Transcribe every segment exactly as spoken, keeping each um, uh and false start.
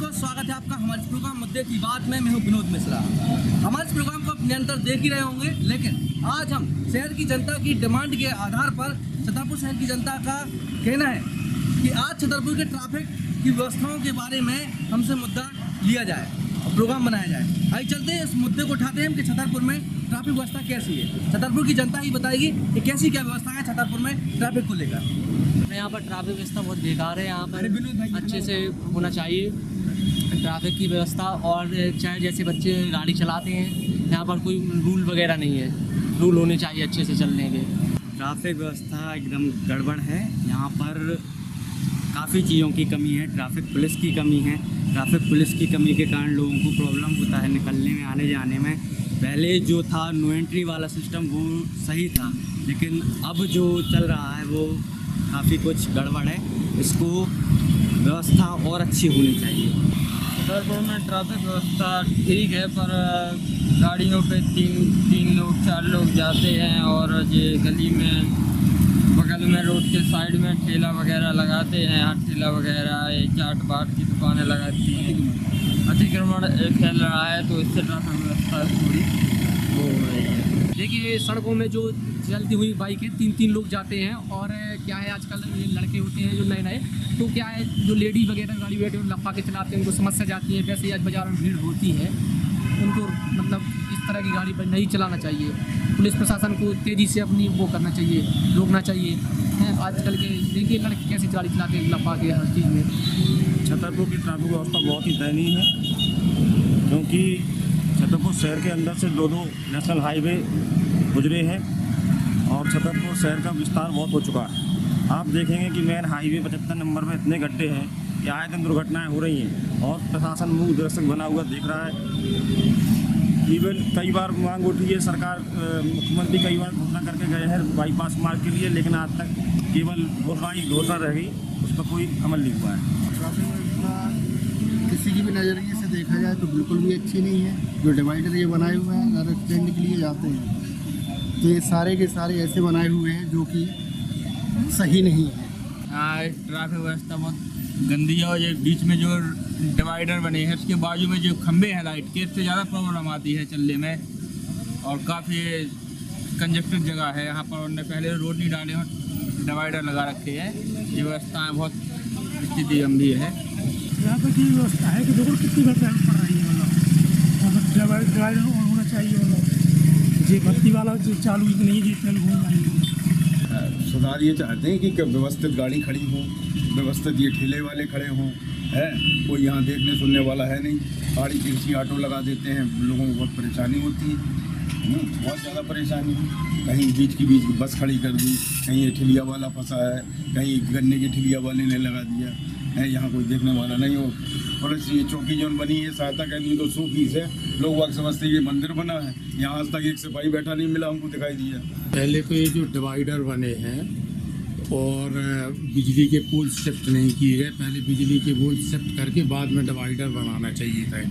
दर्शकों, स्वागत है आपका हमारे प्रोग्राम मुद्दे की बात में। मैं हूं विनोद मिश्रा। हमारे इस प्रोग्राम को आप निरंतर देख ही रहे होंगे, लेकिन आज हम शहर की जनता की डिमांड के आधार पर छतरपुर शहर की जनता का कहना है कि आज छतरपुर के ट्रैफिक की व्यवस्थाओं के बारे में हमसे मुद्दा लिया जाए और प्रोग्राम बनाया जाए। आइए चलते हैं, इस मुद्दे को उठाते हैं कि छतरपुर में ट्रैफिक व्यवस्था कैसी है। छतरपुर की जनता ही बताएगी कि कैसी क्या व्यवस्था है छतरपुर में ट्रैफिक को लेकर। यहाँ पर ट्रैफिक व्यवस्था बहुत बेकार है। यहाँ पर अच्छे से होना चाहिए ट्रैफिक की व्यवस्था। और चाहे जैसे बच्चे गाड़ी चलाते हैं, यहाँ पर कोई रूल वगैरह नहीं है। रूल होने चाहिए अच्छे से चलने के। ट्रैफिक व्यवस्था एकदम गड़बड़ है। यहाँ पर काफ़ी चीज़ों की कमी है। ट्रैफिक पुलिस की कमी है। ट्रैफिक पुलिस की कमी के कारण लोगों को प्रॉब्लम होता है निकलने में, आने जाने में। पहले जो था नो एंट्री वाला सिस्टम वो सही था, लेकिन अब जो चल रहा है वो काफ़ी कुछ गड़बड़ है। इसको व्यवस्था और अच्छी होनी चाहिए। छतरपुर में ट्रैफिक व्यवस्था ठीक है, पर गाड़ियों पे तीन तीन लोग चार लोग जाते हैं और ये गली में बगल में रोड के साइड में ठेला वगैरह लगाते हैं। हर ठेला वगैरह चाट बाट की दुकानें लगाती हैं। अतिक्रमण फैल रहा है, तो इससे ट्रैफिक व्यवस्था थोड़ी वो हो रही है। देखिए, सड़कों में जो चलती हुई बाइक है, तीन तीन लोग जाते हैं। और क्या है, आजकल ये लड़के होते हैं जो नए नए, तो क्या है, जो लेडी वगैरह गाड़ी बैठे लपा के चलाते हैं, उनको समस्या जाती है। वैसे ही आज बाज़ार में भीड़ होती है, उनको मतलब इस तरह की गाड़ी पर नहीं चलाना चाहिए। पुलिस प्रशासन को तेज़ी से अपनी वो करना चाहिए, रोकना चाहिए। हैं आजकल के देखिए लड़के कैसी गाड़ी चलाते हैं लपा के हर चीज़ में। छतरपुर की ट्रैफिक व्यवस्था बहुत ही दयनीय है, क्योंकि छतरपुर शहर के अंदर से दो दो नेशनल हाईवे गुजरे हैं और छतरपुर शहर का विस्तार बहुत हो चुका है। आप देखेंगे कि मेन हाईवे पचहत्तर नंबर में इतने गड्ढे हैं कि आए दिन दुर्घटनाएं हो रही हैं और प्रशासन मुँह दर्शक बना हुआ देख रहा है। इवन कई बार मांग उठी है, सरकार मुख्यमंत्री कई बार घोषणा करके गए हैं बाईपास मार्ग के लिए, लेकिन आज तक केवल घोषणा ही घोषणा रह गई, उस पर कोई अमल नहीं हुआ है। ट्रैफिक व्यवस्था किसी की भी नज़रिए से देखा जाए तो बिल्कुल भी अच्छी नहीं है। जो डिवाइडर ये बनाए हुए हैं ज़्यादा स्टैंड के लिए जाते हैं, तो ये सारे के सारे ऐसे बनाए हुए हैं जो कि सही नहीं है। हाँ, ट्रैफिक व्यवस्था बहुत गंदी है। और ये बीच में जो डिवाइडर बने हैं, उसके बाजू में जो खंभे हैं लाइट के, इससे ज़्यादा प्रॉब्लम आती है चलने में। और काफ़ी कंजक्टेड जगह है यहाँ पर। उन्होंने पहले रोड नहीं डाले और डिवाइडर लगा रखे हैं। ये व्यवस्थाएँ बहुत स्थिति गंभीर है। यहाँ पर की व्यवस्था है कि देखो कितनी बार पड़ रही है, मतलब डिवाइडर होना चाहिए। मतलब ये बत्ती वाला जो चालू ही नहीं है, ये चालू होना चाहिए। सुधार ये चाहते हैं कि व्यवस्थित गाड़ी खड़ी हो, व्यवस्थित ये ठेले वाले खड़े हों, है कोई यहाँ देखने सुनने वाला है नहीं। गाड़ी तिरछी ऑटो लगा देते हैं, लोगों को बहुत परेशानी होती है, बहुत ज़्यादा परेशानी। कहीं बीच की बीच बस खड़ी कर दी, कहीं ठेलिया वाला फंसा है, कहीं गन्ने की ठेलिया वाले ने लगा दिया है। यहाँ कोई देखने वाला नहीं हो। पुलिस ये चौकी जो बनी है सहायता करनी तो सौ फीस है। लोग वक्त समझते हैं ये मंदिर बना है, यहाँ आज तक एक सिपाही बैठा नहीं मिला हमको दिखाई दिया। पहले तो ये जो डिवाइडर बने हैं और बिजली के पोल शिफ्ट नहीं किए गए। पहले बिजली के पोल शिफ्ट करके बाद में डिवाइडर बनाना चाहिए था।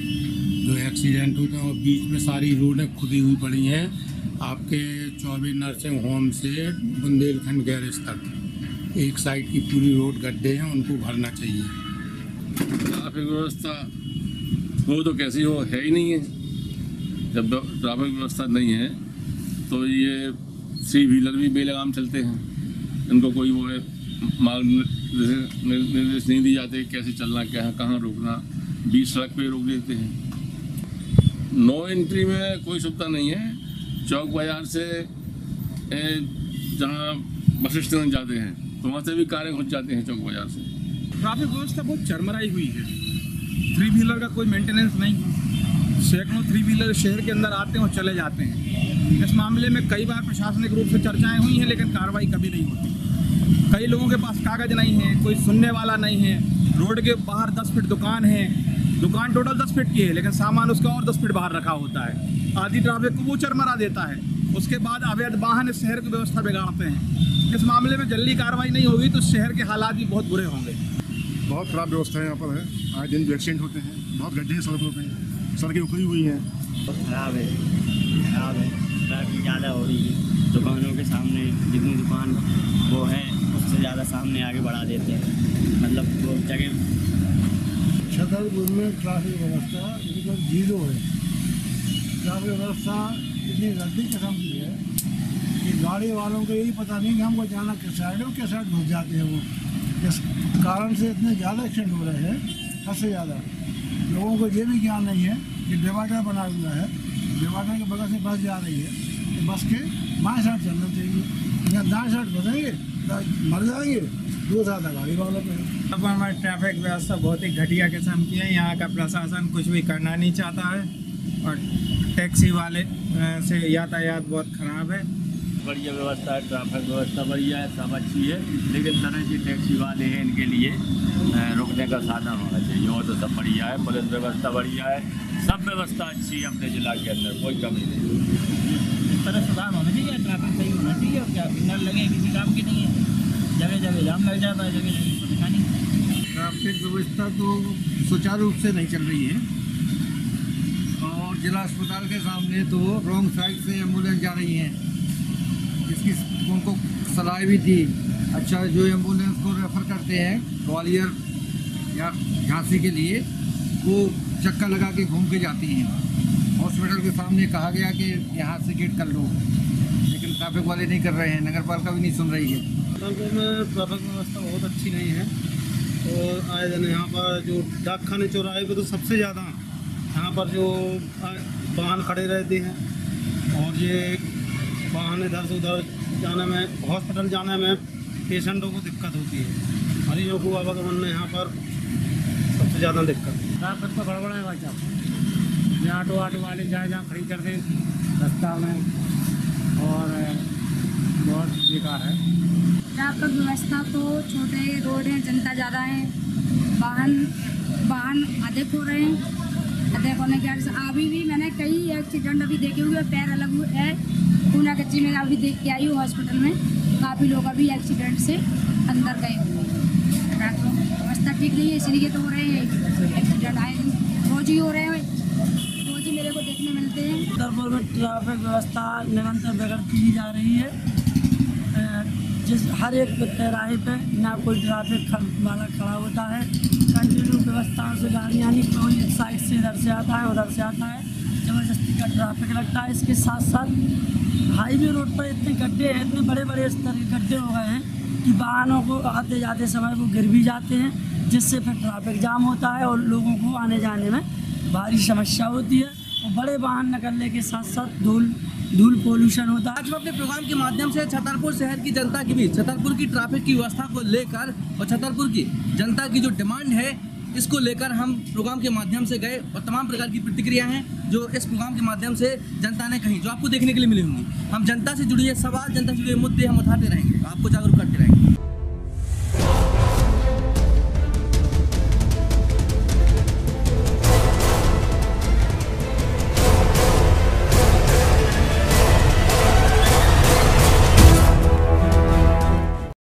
जो एक्सीडेंट होते हैं और बीच में सारी रोडें खुदी हुई पड़ी हैं, आपके चौबीस नर्सिंग होम से बुंदेलखंड गैरेज तक एक साइड की पूरी रोड गड्ढे हैं, उनको भरना चाहिए। ट्रैफिक व्यवस्था वो तो कैसी हो, है ही नहीं है। जब ट्रैफिक व्यवस्था नहीं है तो ये थ्री व्हीलर भी बेलगाम चलते हैं। इनको कोई वो है मार्ग निर्देश नहीं दिए जाते, कैसे चलना, क्या कहाँ रोकना, बीच सड़क पे रोक देते हैं। नो एंट्री में कोई सुविधा नहीं है। चौक बाज़ार से जहाँ बस स्टैंड जाते हैं तो वहाँ से भी कारें घुस जाते हैं चौक बाज़ार से। ट्रैफिक व्यवस्था बहुत चरमराई हुई है। थ्री व्हीलर का कोई मेंटेनेंस नहीं। सैकड़ों थ्री व्हीलर शहर के अंदर आते हैं और चले जाते हैं। इस मामले में कई बार प्रशासनिक रूप से चर्चाएं हुई हैं, लेकिन कार्रवाई कभी नहीं होती। कई लोगों के पास कागज नहीं है, कोई सुनने वाला नहीं है। रोड के बाहर दस फीट दुकान है, दुकान टोटल दस फीट की है, लेकिन सामान उसका और दस फीट बाहर रखा होता है। आधी ट्रैफिक को वो चरमरा देता है। उसके बाद अवैध वाहन इस शहर की व्यवस्था बिगाड़ते हैं। इस मामले में जल्दी कार्रवाई नहीं होगी तो शहर के हालात भी बहुत बुरे होंगे। बहुत ख़राब व्यवस्था यहाँ पर है। आए दिन जो एक्सीडेंट होते हैं, बहुत गड्ढे हैं सड़कों पे, सड़कें उखड़ी हुई हैं। खराब है, खराब है। ट्रैफिक ज़्यादा हो रही है। दुकानों के सामने जितनी दुकान वो है उससे ज़्यादा सामने आगे बढ़ा देते हैं। मतलब वो जगह छतरपुर में ट्रैफिक व्यवस्था बिल्कुल जीरो है। ट्रैफिक व्यवस्था इतनी गंदी किस्म की है कि गाड़ी वालों को यही पता नहीं कि हमको जाना किस साइड है और किस साइड घुस जाते हैं वो। इस कारण से इतने ज़्यादा एक्सीडेंट हो रहे हैं, हद से ज़्यादा। लोगों को ये भी ज्ञान नहीं है कि डिवाइडर बना हुआ है, डिवाइडर के बगल से बस जा रही है तो बस के बाएँ साइड चलना चाहिए, या दाएँ साइड घुसेंगे तो मर जाएंगे, दो ज़्यादा गाड़ी वालों पर। अब हमारी ट्रैफिक व्यवस्था बहुत ही घटिया किस्म की है। यहाँ का प्रशासन कुछ भी करना नहीं चाहता है और टैक्सी वाले से यातायात बहुत ख़राब है। बढ़िया व्यवस्था है, ट्रैफिक व्यवस्था बढ़िया है, सब अच्छी है, लेकिन तरह जी टैक्सी वाले हैं, इनके लिए रुकने का साधन होना चाहिए। और तो सब बढ़िया है, पुलिस व्यवस्था बढ़िया है, सब व्यवस्था अच्छी है अपने जिला के अंदर, कोई कमी नहीं। इस तरह सुधार होना चाहिए, ट्रैफिक सही होना चाहिए और क्या सिग्नल लगे किसी काम की नहीं है, जगह जगह जाम लग जाता है, जगह जगह परेशानी। ट्रैफिक व्यवस्था तो सुचारू रूप से नहीं चल रही है और जिला अस्पताल के सामने तो रॉन्ग साइड से एम्बुलेंस जा रही हैं, इसकी उनको सलाह भी दी। अच्छा, जो एम्बुलेंस को रेफ़र करते हैं ग्वालियर या झांसी के लिए, वो चक्कर लगा के घूम के जाती हैं। हॉस्पिटल के सामने कहा गया कि यहाँ से गेट कर लो, लेकिन ट्रैफिक वाले नहीं कर रहे हैं, नगर पालिका भी नहीं सुन रही है। छतरपुर में ट्रैफिक व्यवस्था बहुत अच्छी नहीं है और आए दिन यहाँ पर जो डाक खाने चौराहे पे तो सबसे ज़्यादा यहाँ पर जो वाहन खड़े रहते हैं और ये वाहन इधर से उधर जाने में, हॉस्पिटल जाने में पेशेंटों को दिक्कत होती है, मरीजों को आवागमन में यहाँ पर सबसे ज़्यादा दिक्कत। ट्रैफिक तो गड़बड़ है भाई साहब, यहाँ ऑटो ऑटो वाले जहाँ जहाँ खड़ी कर दे रास्ता में, और बहुत बेकार है। ट्रैफिक व्यवस्था तो छोटे रोड हैं, जनता ज़्यादा है, वाहन वाहन अधिक हो रहे हैं। अधिक होने के वजह से अभी भी मैंने कई एक्सीडेंट अभी देखे हुए, पैर अलग हुए है, पूना कच्ची में अभी देख के आई हूँ हॉस्पिटल में, काफ़ी लोग अभी एक्सीडेंट से अंदर गए हुए हैं। ट्रैफिक व्यवस्था ठीक नहीं है, इसलिए तो हो रहे हैं एक्सीडेंट, आए रोज ही हो रहे हैं, रोज ही मेरे को देखने मिलते हैं। छतरपुर में ट्रैफिक व्यवस्था निरंतर बिगड़ती जा रही है। जिस हर एक तिराहे पे ना कोई ट्रैफिक वाला खड़ा होता है, कंटिन्यू व्यवस्थाओं से गाड़ियाँ नहीं, कोई एक साइड से इधर से आता है उधर से आता है, ज़बरदस्ती का ट्रैफिक लगता है। इसके साथ साथ हाईवे रोड पर इतने गड्ढे हैं, इतने बड़े बड़े इस तरह के गड्ढे हो गए हैं कि वाहनों को आते जाते समय वो गिर भी जाते हैं, जिससे फिर ट्रैफिक जाम होता है और लोगों को आने जाने में भारी समस्या होती है और बड़े वाहन निकलने के साथ साथ धूल धूल पोल्यूशन होता है। आज हम अपने प्रोग्राम के माध्यम से छतरपुर शहर की जनता के बीच छतरपुर की ट्रैफिक की व्यवस्था को लेकर और छतरपुर की जनता की जो डिमांड है इसको लेकर हम प्रोग्राम के माध्यम से गए और तमाम प्रकार की प्रतिक्रिया हैं जो इस प्रोग्राम के माध्यम से जनता ने कही, जो आपको देखने के लिए मिली होंगी। हम जनता से जुड़े सवाल, जनता से जुड़े मुद्दे हम उठाते रहेंगे, आपको जागरूक करते रहेंगे।